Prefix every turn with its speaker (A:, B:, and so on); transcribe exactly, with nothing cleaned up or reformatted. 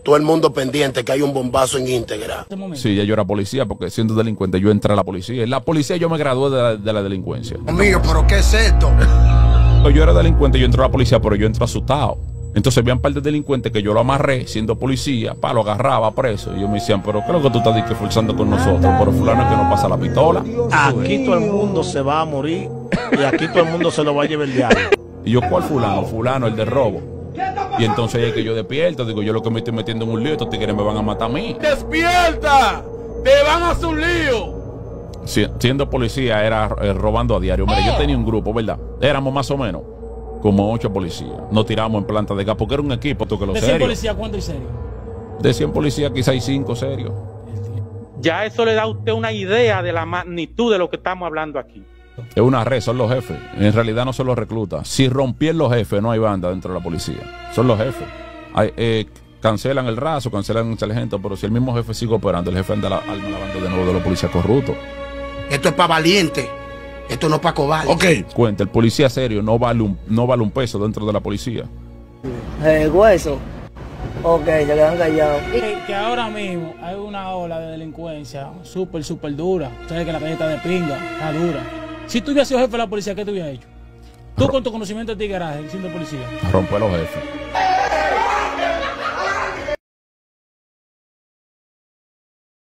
A: todo el mundo pendiente que hay un bombazo en íntegra.
B: Sí, ya yo era policía, porque siendo delincuente yo entré a la policía. En la policía yo me gradué de la, de la delincuencia.
A: Amigo, ¿pero qué es esto?
B: Yo era delincuente, yo entré a la policía, pero yo entré asustado. Entonces habían un par de delincuentes que yo lo amarré siendo policía, pa, lo agarraba preso. Y ellos me decían, pero ¿qué es lo que tú estás disque forzando con nosotros? Pero fulano es que no pasa la pistola.
C: Aquí todo el mundo se va a morir y aquí todo el mundo se lo va a llevar el diablo.
B: Y yo, ¿cuál fulano? Fulano, el de robo. Y entonces ahí es que yo despierto, digo, yo lo que me estoy metiendo en un lío, estos tigres me van a matar a mí.
D: ¡Despierta! ¡Te van a hacer un lío!
B: Si, siendo policía era eh, robando a diario. Mira, yo tenía un grupo, ¿verdad? Éramos más o menos como ocho policías. Nos tiramos en planta de gas porque era un equipo, tú que lo
E: ¿De cien policías cuánto y serio?
B: De cien policías quizá hay cinco serios.
F: Ya eso le da a usted una idea de la magnitud de lo que estamos hablando aquí.
B: Es una red, son los jefes. En realidad no son los reclutas. Si rompieron los jefes, no hay banda dentro de la policía. Son los jefes. Hay, eh, cancelan el raso, cancelan el sargento, pero si el mismo jefe sigue operando, el jefe anda la, arma la banda de nuevo de los policías corruptos.
A: Esto es para valiente. Esto no es para cobarde.
B: Ok. Cuenta, el policía serio no vale un, no vale un peso dentro de la policía.
G: El hueso. Ok, se quedan callados.
E: Que, que ahora mismo hay una ola de delincuencia súper, súper dura. Ustedes que la calle está de pinga, está dura. Si tú hubieras sido jefe de la policía, ¿qué te hubieras hecho? Tú con tu conocimiento de tigueraje, siendo policía.
B: Romper los jefes.